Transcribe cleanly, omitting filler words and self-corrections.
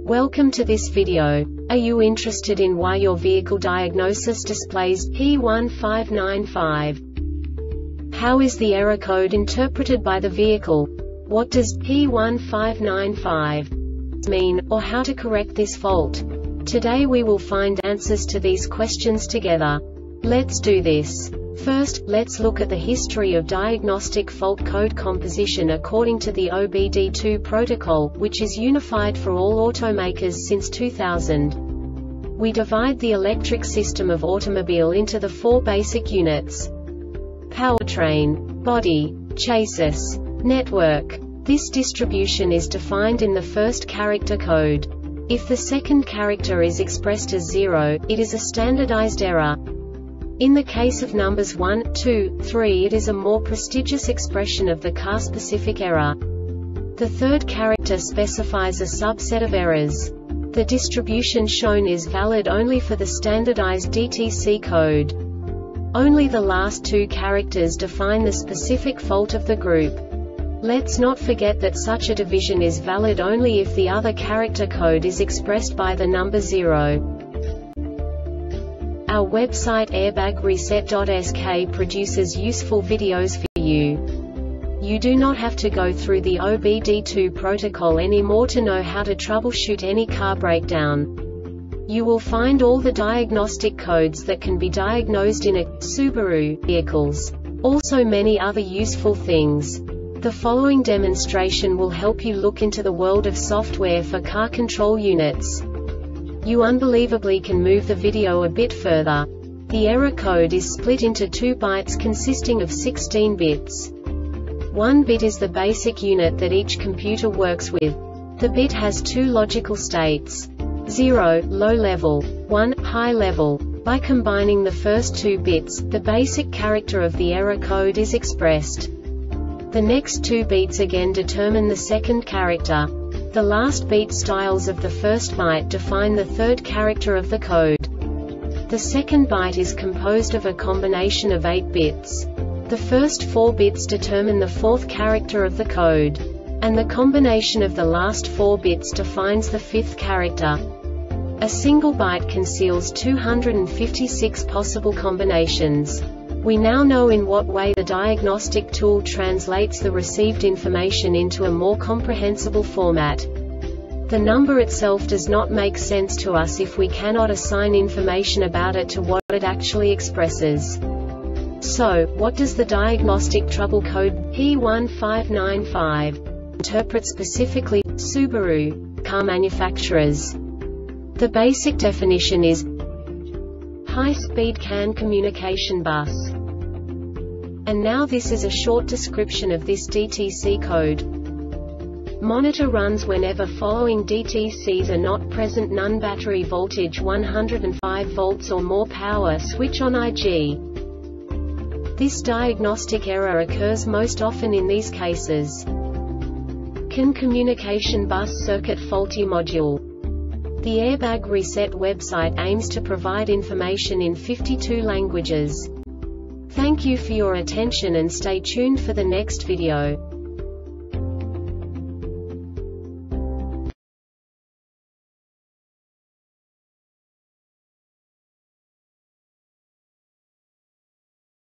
Welcome to this video. Are you interested in why your vehicle diagnosis displays P1595? How is the error code interpreted by the vehicle? What does P1595 mean, or how to correct this fault? Today we will find answers to these questions together. Let's do this. First, let's look at the history of diagnostic fault code composition according to the OBD2 protocol, which is unified for all automakers since 2000. We divide the electric system of automobile into the four basic units: powertrain, body, chassis, network. This distribution is defined in the first character code. If the second character is expressed as 0, it is a standardized error. In the case of numbers 1, 2, 3, it is a more prestigious expression of the car-specific error. The third character specifies a subset of errors. The distribution shown is valid only for the standardized DTC code. Only the last two characters define the specific fault of the group. Let's not forget that such a division is valid only if the other character code is expressed by the number 0. Our website airbagreset.sk produces useful videos for you. You do not have to go through the OBD2 protocol anymore to know how to troubleshoot any car breakdown. You will find all the diagnostic codes that can be diagnosed in a Subaru vehicles. Also many other useful things. The following demonstration will help you look into the world of software for car control units. You unbelievably can move the video a bit further. The error code is split into 2 bytes consisting of 16 bits. 1 bit is the basic unit that each computer works with. The bit has 2 logical states: 0, low level, 1, high level. By combining the first 2 bits, the basic character of the error code is expressed. The next 2 beats again determine the second character. The last beat styles of the first byte define the third character of the code. The second byte is composed of a combination of 8 bits. The first 4 bits determine the fourth character of the code. And the combination of the last 4 bits defines the fifth character. A single byte conceals 256 possible combinations. We now know in what way the diagnostic tool translates the received information into a more comprehensible format. The number itself does not make sense to us if we cannot assign information about it to what it actually expresses. So, what does the diagnostic trouble code P1595 interpret specifically Subaru car manufacturers? The basic definition is high-speed CAN communication bus. And now this is a short description of this DTC code. Monitor runs whenever following DTCs are not present: none, battery voltage 105 volts or more, power switch on IG. This diagnostic error occurs most often in these cases: CAN communication bus circuit faulty module. The Airbag Reset website aims to provide information in 52 languages. Thank you for your attention and stay tuned for the next video.